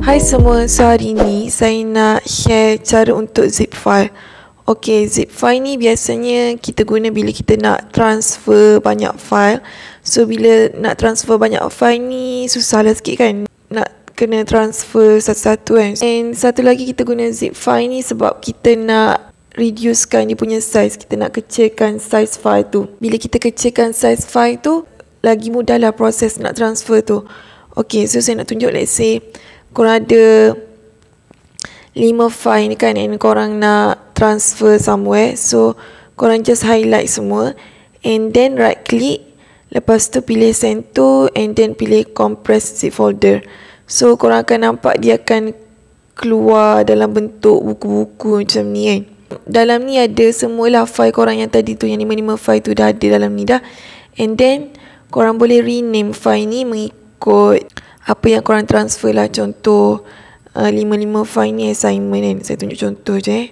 Hai semua, so hari ni saya nak share cara untuk zip file. Okay, zip file ni biasanya kita guna bila kita nak transfer banyak file. So bila nak transfer banyak file ni susah lah sikit kan, nak kena transfer satu-satu kan. And satu lagi kita guna zip file ni sebab kita nak reducekan dia punya size. Kita nak kecilkan size file tu. Bila kita kecilkan size file tu, lagi mudahlah proses nak transfer tu. Okay, so saya nak tunjuk, let's say korang ada 5 file ni kan, and korang nak transfer somewhere. So korang just highlight semua and then right click, lepas tu pilih send to and then pilih compress zip folder. So korang akan nampak dia akan keluar dalam bentuk buku-buku macam ni kan. Dalam ni ada semualah file korang yang tadi tu, yang 5 file tu dah ada dalam ni dah. And then korang boleh rename file ni mengikut apa yang korang transfer lah. Contoh 5 file ni assignment kan. Saya tunjuk contoh je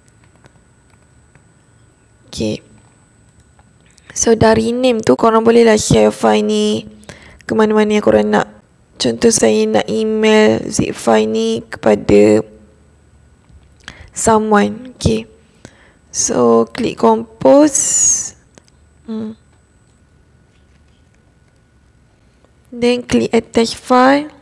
Okay, so dari rename tu korang boleh lah share file ni ke mana-mana yang korang nak. Contoh saya nak email zip file ni kepada someone. Okay, so klik compose, then klik attach file.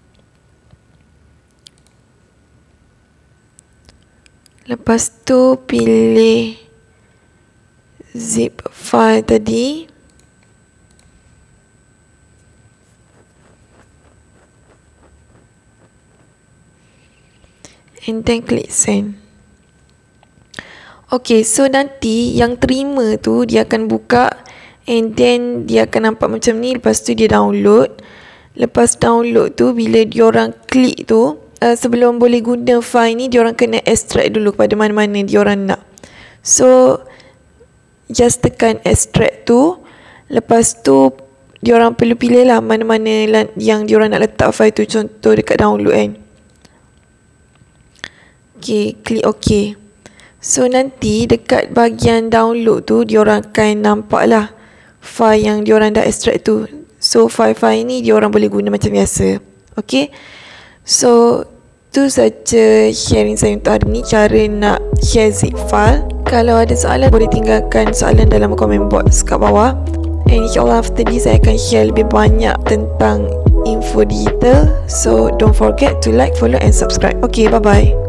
Lepas tu pilih zip file tadi. And then klik send. Okay, so nanti yang terima tu dia akan buka and then dia akan nampak macam ni. Lepas tu dia download. Lepas download tu, bila diorang klik tu, sebelum boleh guna file ni, diorang kena extract dulu kepada mana-mana diorang nak. So just tekan extract tu. Lepas tu diorang perlu pilih lah mana-mana yang diorang nak letak file tu. Contoh dekat download kan. Okay, klik OK. So nanti dekat bahagian download tu diorang akan nampak lah file yang diorang dah extract tu. So file-file ni diorang boleh guna macam biasa. Okay, so tu saja sharing saya untuk hari ni, cara nak share zip file. Kalau ada soalan boleh tinggalkan soalan dalam komen box kat bawah. And insyaAllah after this saya akan share lebih banyak tentang info digital. So don't forget to like, follow and subscribe. Okay, bye bye.